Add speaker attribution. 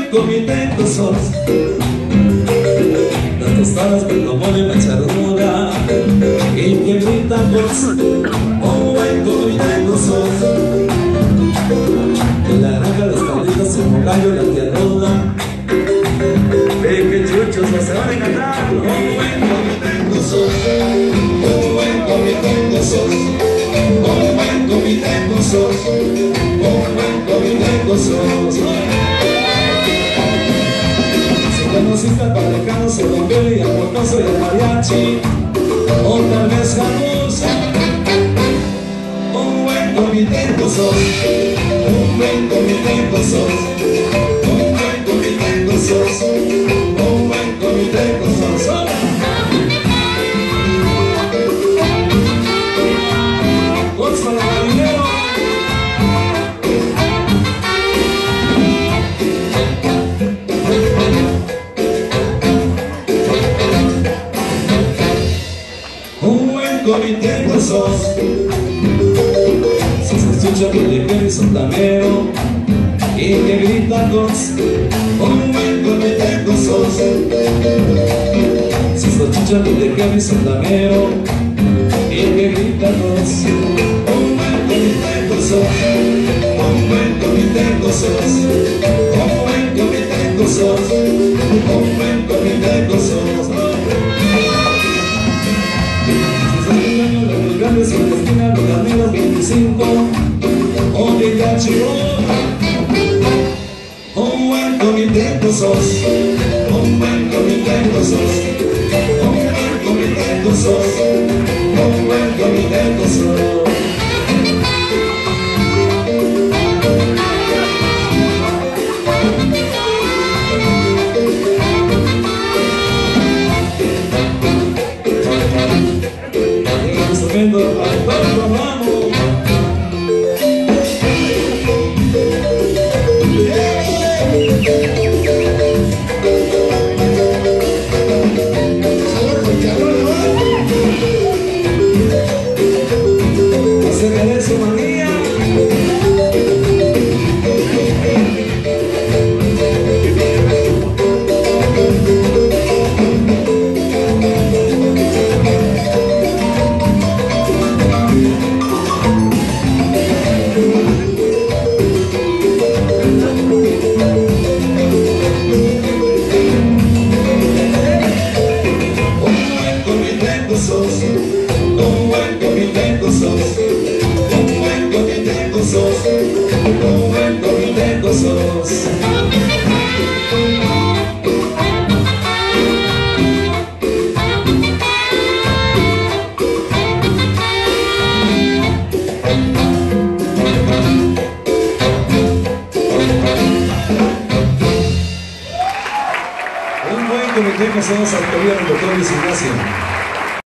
Speaker 1: comité sos. Las tostadas con jamón y la charruda y que gritan vos. Un buen comité sos. En la granja los calditos, el mocayo, la tía Roda. Ve que chuchos no se van a encantar. Un buen comité sos. Un buen comité sos. Un buen comité sos. Un buen comité sos. Conociste al padrecano, se rompió y al portoso y al mariachi, o tal vez famoso. Un buen comitento sos, un buen comitento sos, un buen comitento sos, un buen comitento sos. ¡Gózalo, marinero! Comitento sos. Si se escucha que le quede sontameo y que grita cos, un buen comitento sos. Si se escucha que le quede sontameo y que grita cos, un buen comitento sos. Un buen comitento sos. Un buen comitento sos. Un buen comitento sos. Los grandes en la esquina, los amigos 25, o de Yachibo. Un buen comitento sos, un buen comitento sos, un buen comitento sos, un buen comitento sos. Un buen comité que somos al gobierno, doctor Luis Ignacio.